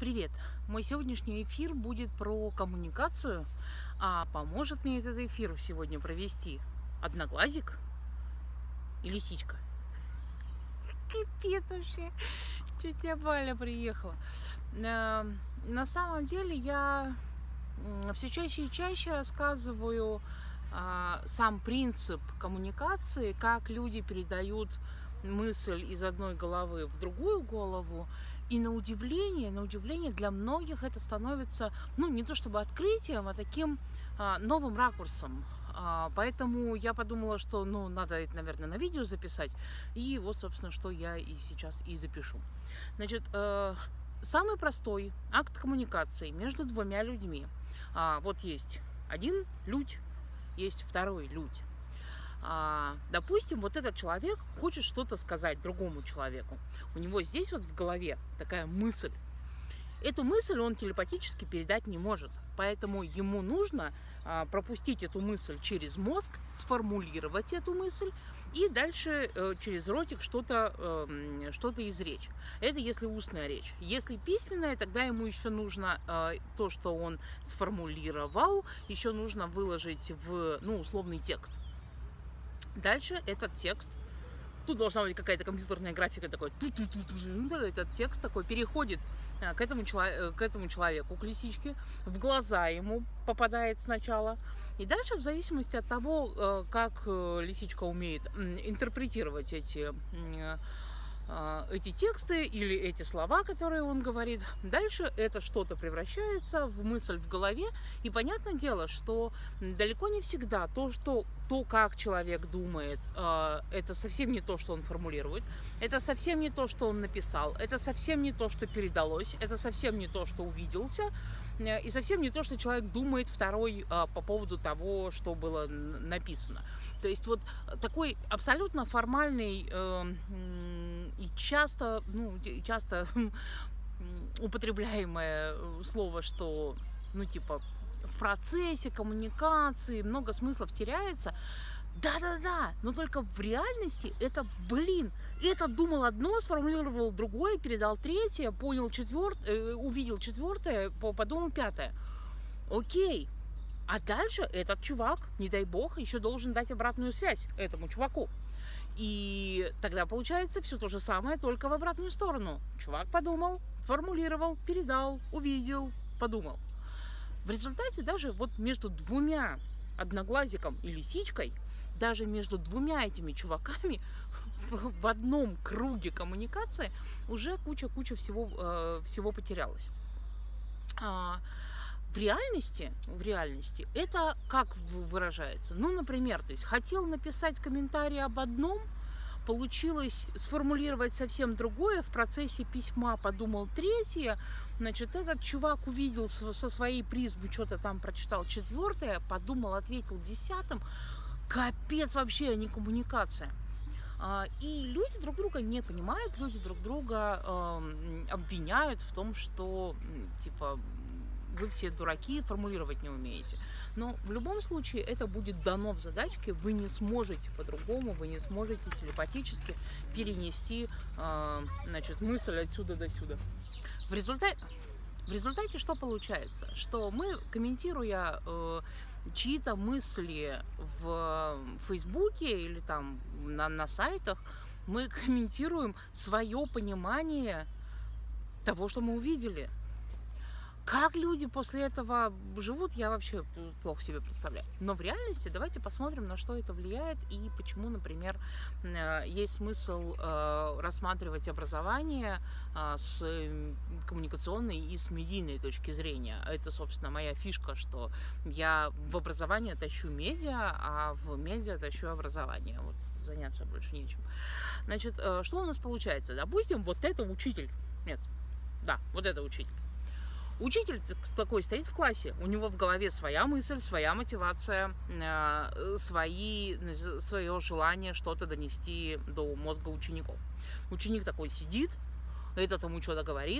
Привет! Мой сегодняшний эфир будет про коммуникацию, а поможет мне этот эфир сегодня провести одноглазик и лисичка. Капец вообще! Тетя Валя приехала. На самом деле я все чаще и чаще рассказываю сам принцип коммуникации, как люди передают мысль из одной головы в другую голову. И на удивление для многих это становится, не то чтобы открытием, а таким новым ракурсом. Поэтому я подумала, что, надо это, наверное, на видео записать. И вот, собственно, что я и сейчас и запишу. Значит, самый простой акт коммуникации между двумя людьми. Вот есть один людь, есть второй людь. Допустим, вот этот человек хочет что-то сказать другому человеку. У него здесь вот в голове такая мысль. Эту мысль он телепатически передать не может. Поэтому ему нужно пропустить эту мысль через мозг, сформулировать эту мысль и дальше через ротик что-то изречь. Это если устная речь. Если письменная, тогда ему еще нужно то, что он сформулировал, еще нужно выложить в условный текст. Дальше этот текст, тут должна быть какая-то компьютерная графика, такой, этот текст такой переходит к этому человеку, к лисичке, в глаза ему попадает сначала. И дальше, в зависимости от того, как лисичка умеет интерпретировать эти тексты или эти слова, которые он говорит, дальше это что-то превращается в мысль в голове. И понятное дело, что далеко не всегда то, как человек думает, это совсем не то, что он формулирует, это совсем не то, что он написал, это совсем не то, что передалось, это совсем не то, что увиделся, и совсем не то, что человек думает второй по поводу того, что было написано. То есть вот такой абсолютно формальный и часто употребляемое слово, что, в процессе коммуникации много смыслов теряется. Да, но только в реальности это, этот думал одно, сформулировал другое, передал третье, понял четвертое, увидел четвертое, подумал пятое. Окей. А дальше этот чувак, не дай бог, еще должен дать обратную связь этому чуваку. И тогда получается все то же самое, только в обратную сторону. Чувак подумал, формулировал, передал, увидел, подумал. В результате даже вот между двумя одноглазиком и лисичкой, даже между двумя этими чуваками в одном круге коммуникации уже куча всего потерялась. В реальности это как выражается? Например, то есть хотел написать комментарий об одном, получилось сформулировать совсем другое, в процессе письма подумал третье, этот чувак увидел со своей призмы, что-то там прочитал четвертое, подумал, ответил десятым. Капец вообще, а не коммуникация. И люди друг друга не понимают, люди друг друга обвиняют в том, что, вы все дураки, формулировать не умеете. Но в любом случае это будет дано в задачке, вы не сможете по-другому, вы не сможете телепатически перенести мысль отсюда до сюда. В результате что получается? Что мы, комментируя чьи-то мысли в Фейсбуке или там на сайтах, мы комментируем свое понимание того, что мы увидели. Как люди после этого живут, я вообще плохо себе представляю. Но в реальности давайте посмотрим, на что это влияет и почему, например, есть смысл рассматривать образование с коммуникационной и с медийной точки зрения. Это, собственно, моя фишка, что я в образование тащу медиа, а в медиа тащу образование. Вот заняться больше нечем. Что у нас получается? Допустим, вот это учитель. Вот это учитель. Учитель такой стоит в классе, у него в голове своя мысль, своя мотивация, свое желание что-то донести до мозга учеников. Ученик такой сидит, этот ему что-то говорит,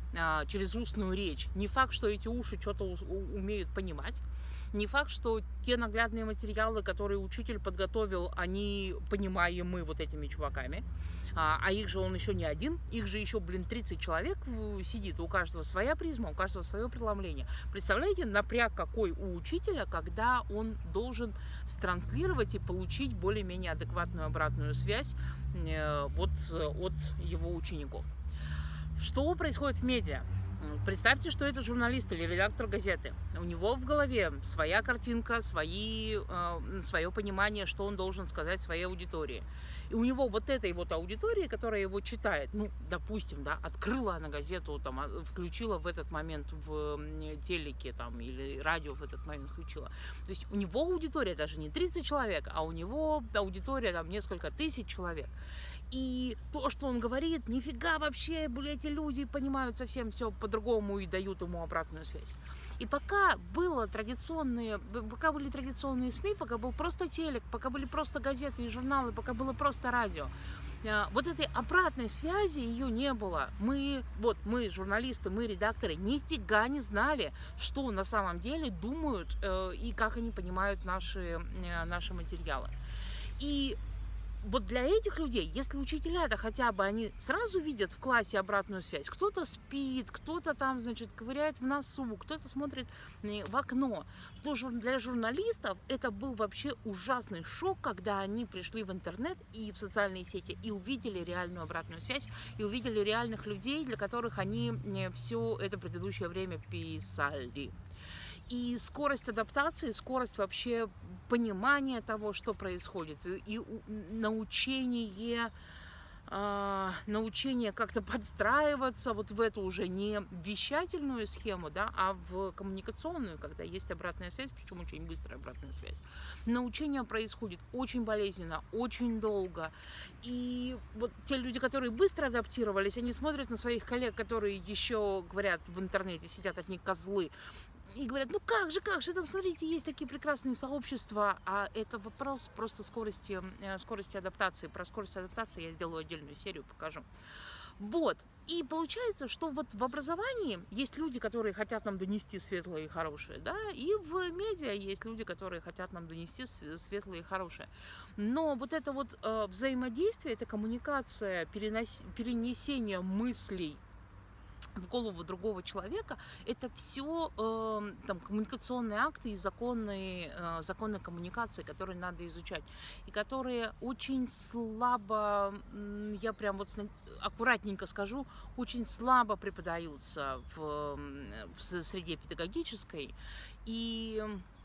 через устную речь. Не факт, что эти уши что-то умеют понимать. Не факт, что те наглядные материалы, которые учитель подготовил, они понимаемы вот этими чуваками. А их же он еще не один, их же еще, 30 человек сидит, у каждого своя призма, у каждого свое преломление. Представляете, напряг какой у учителя, когда он должен транслировать и получить более-менее адекватную обратную связь от его учеников. Что происходит в медиа? Представьте, что это журналист или редактор газеты. У него в голове своя картинка, свое понимание, что он должен сказать своей аудитории. И у него вот этой вот аудитории, которая его читает, допустим, открыла она газету, включила в этот момент в телеке или радио в этот момент включила. То есть у него аудитория даже не 30 человек, а у него аудитория несколько тысяч человек. И то, что он говорит, нифига вообще, эти люди понимают совсем все по-другому и дают ему обратную связь. И пока были традиционные СМИ, пока был просто телек, пока были просто газеты и журналы, пока было просто радио, вот этой обратной связи ее не было. Мы, журналисты, мы, редакторы, нифига не знали, что на самом деле думают и как они понимают наши материалы. И вот для этих людей, если учителя-то хотя бы они сразу видят в классе обратную связь, кто-то спит, кто-то ковыряет в носу, кто-то смотрит в окно, то для журналистов это был вообще ужасный шок, когда они пришли в интернет и в социальные сети и увидели реальную обратную связь, и увидели реальных людей, для которых они все это предыдущее время писали. И скорость адаптации, скорость вообще понимания того, что происходит, и научение как-то подстраиваться вот в эту уже не вещательную схему, а в коммуникационную, когда есть обратная связь, причем очень быстрая обратная связь. Научение происходит очень болезненно, очень долго. И вот те люди, которые быстро адаптировались, они смотрят на своих коллег, которые еще говорят в интернете, сидят одни козлы, и говорят, как же, там, смотрите, есть такие прекрасные сообщества, а это вопрос просто скорости адаптации. Про скорость адаптации я сделаю отдельную серию, покажу. Вот. И получается, что вот в образовании есть люди, которые хотят нам донести светлое и хорошее, и в медиа есть люди, которые хотят нам донести светлое и хорошее. Но вот это вот взаимодействие, это коммуникация, перенесение мыслей в голову другого человека, это все коммуникационные акты и законы коммуникации, которые надо изучать, и которые очень слабо, я прям вот аккуратненько скажу, очень слабо преподаются в среде педагогической, и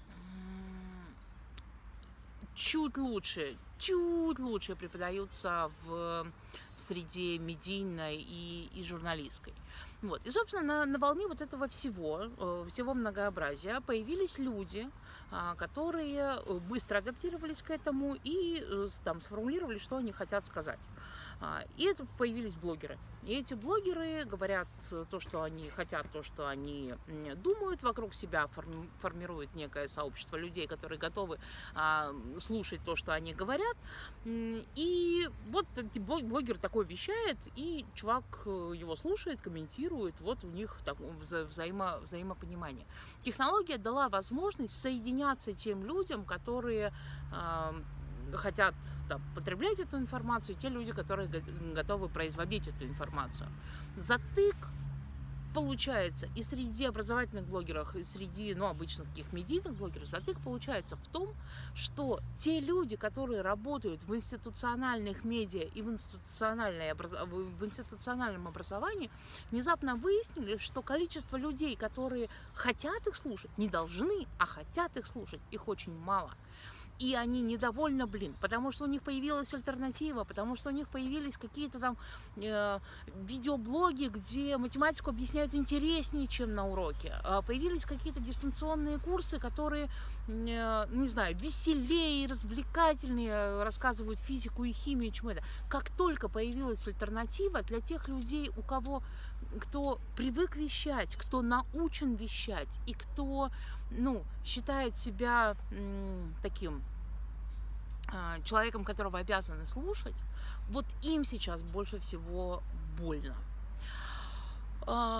чуть лучше преподаются в среде медийной и журналистской. Вот. И, собственно, на волне вот этого всего многообразия появились люди, которые быстро адаптировались к этому и сформулировали, что они хотят сказать. И это появились блогеры. И эти блогеры говорят то, что они хотят, то, что они думают, вокруг себя формируют некое сообщество людей, которые готовы слушать то, что они говорят. И вот блогер такой вещает, и чувак его слушает, комментирует, вот у них взаимопонимание. Технология дала возможность соединяться тем людям, которые хотят потреблять эту информацию, те люди, которые готовы производить эту информацию. Затык получается и среди образовательных блогеров, и среди обычных таких медийных блогеров, затык получается в том, что те люди, которые работают в институциональных медиа и в институциональном образовании, внезапно выяснили, что количество людей, которые хотят их слушать, не должны, а хотят их слушать, их очень мало. И они недовольны, потому что у них появилась альтернатива, потому что у них появились какие-то видеоблоги, где математику объясняют интереснее, чем на уроке. Появились какие-то дистанционные курсы, которые, веселее, развлекательнее рассказывают физику и химию, чем это. Как только появилась альтернатива для тех людей, кто привык вещать, кто научен вещать и кто считает себя таким человеком, которого обязаны слушать, вот им сейчас больше всего больно.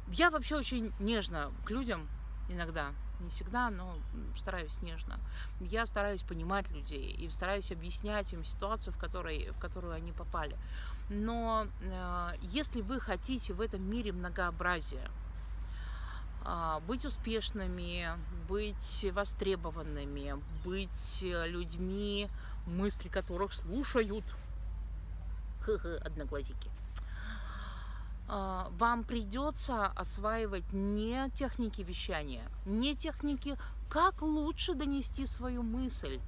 Я вообще очень нежно к людям иногда, не всегда, но стараюсь нежно. Я стараюсь понимать людей и стараюсь объяснять им ситуацию, в которую они попали. Но если вы хотите в этом мире многообразия, быть успешными, быть востребованными, быть людьми, мысли которых слушают, одноглазики, вам придется осваивать не техники вещания, не техники, как лучше донести свою мысль.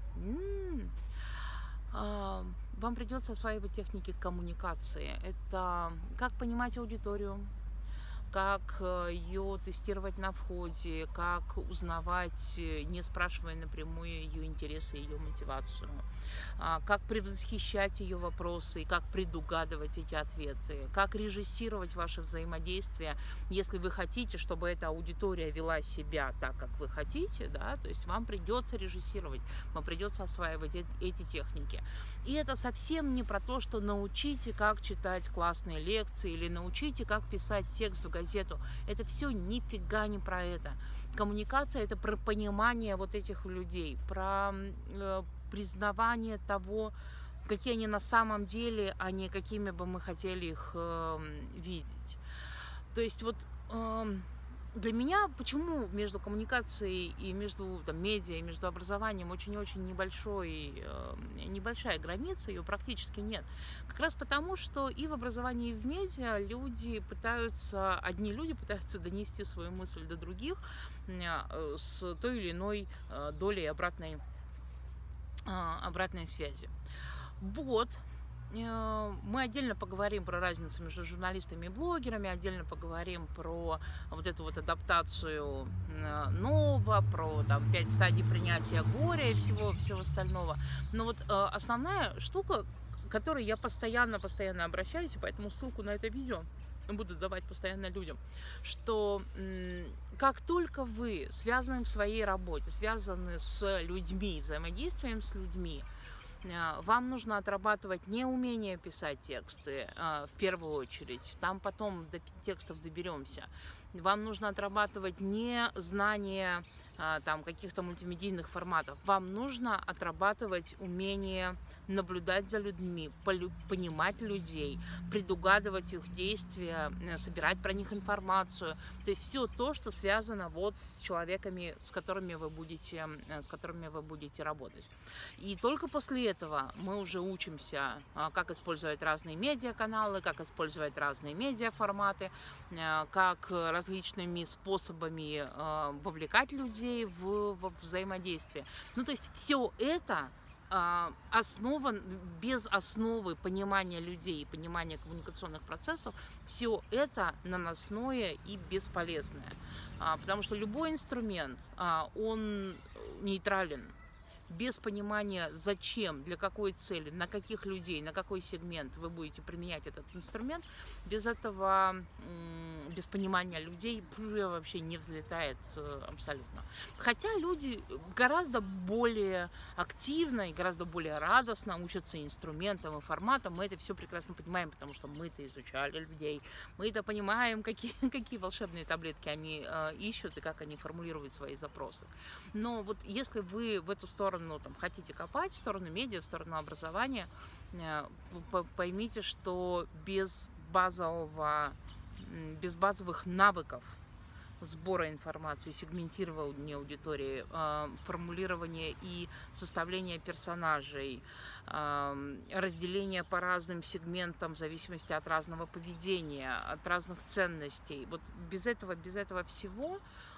Вам придется осваивать техники коммуникации. Это как понимать аудиторию, как ее тестировать на входе, как узнавать, не спрашивая напрямую ее интересы, ее мотивацию, как предвосхищать ее вопросы, как предугадывать эти ответы, как режиссировать ваше взаимодействие, если вы хотите, чтобы эта аудитория вела себя так, как вы хотите, да, то есть вам придется режиссировать, вам придется осваивать эти техники. И это совсем не про то, что научите, как читать классные лекции или научите, как писать текст в газету. Это все нифига не про это. Коммуникация – это про понимание вот этих людей, про признавание того, какие они на самом деле, а не какими бы мы хотели их видеть. То есть вот для меня, почему между коммуникацией и между медиа, и между образованием очень-очень небольшая граница, ее практически нет. Как раз потому, что и в образовании, и в медиа одни люди пытаются донести свою мысль до других с той или иной долей обратной связи. Вот. Мы отдельно поговорим про разницу между журналистами и блогерами, отдельно поговорим про вот эту вот адаптацию нового, про 5 стадий принятия горя и всего остального. Но вот основная штука, к которой я постоянно обращаюсь, и поэтому ссылку на это видео буду давать постоянно людям, что как только вы связаны в своей работе, связаны с людьми, взаимодействием с людьми, вам нужно отрабатывать не умение писать тексты в первую очередь, там потом до текстов доберемся. Вам нужно отрабатывать не знание каких-то мультимедийных форматов. Вам нужно отрабатывать умение наблюдать за людьми, понимать людей, предугадывать их действия, собирать про них информацию. То есть все то, что связано вот с человеками, с которыми вы будете работать. И только после этого мы уже учимся, как использовать разные медиаканалы, как использовать разные медиаформаты, как различными способами вовлекать людей в взаимодействие. Ну, то есть все это без основы понимания людей и понимания коммуникационных процессов, все это наносное и бесполезное. Потому что любой инструмент, он нейтрален. Без понимания, зачем, для какой цели, на каких людей, на какой сегмент вы будете применять этот инструмент, без понимания людей вообще не взлетает абсолютно. Хотя люди гораздо более активно и гораздо более радостно учатся инструментам и форматам. Мы это все прекрасно понимаем, потому что мы-то изучали людей, мы-то понимаем, какие волшебные таблетки они ищут и как они формулируют свои запросы. Но вот если вы в эту сторону хотите копать, в сторону медиа, в сторону образования, поймите, что без базовых навыков сбора информации, сегментирования аудитории, формулирования и составления персонажей, разделения по разным сегментам в зависимости от разного поведения, от разных ценностей. Вот без этого всего,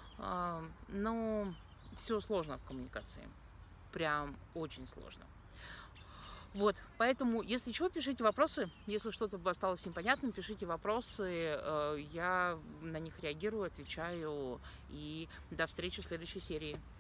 все сложно в коммуникации. Прям очень сложно. Вот, поэтому, если что, пишите вопросы. Если что-то осталось непонятным, пишите вопросы. Я на них реагирую, отвечаю. И до встречи в следующей серии.